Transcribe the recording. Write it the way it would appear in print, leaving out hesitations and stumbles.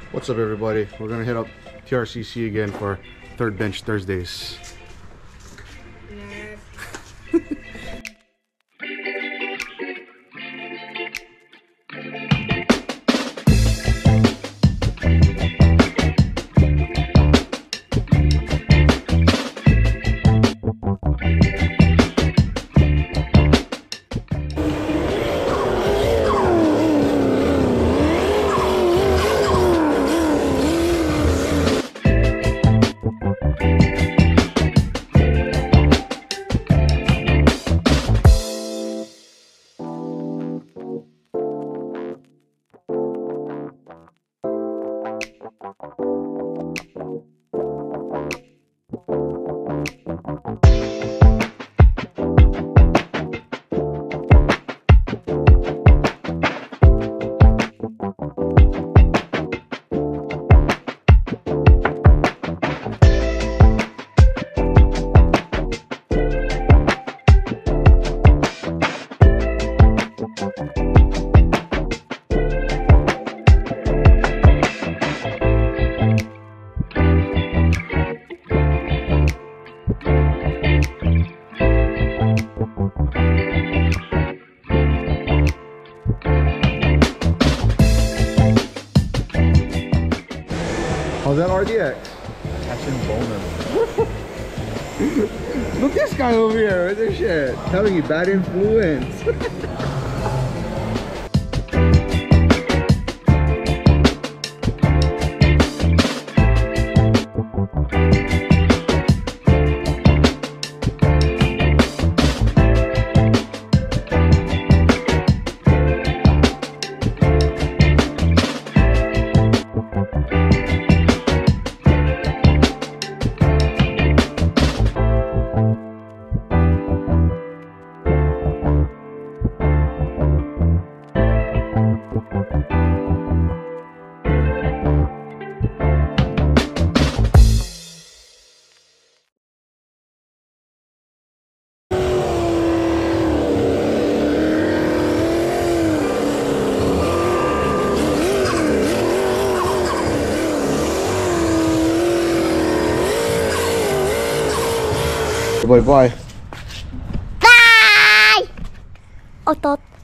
What's up, everybody? We're gonna hit up TRCC again for 3rd Bench Thursdays. How's that RDX? Catching bonus. Look at this guy over here with this shit. Telling you bad influence. Bye bye. Bye! Otot.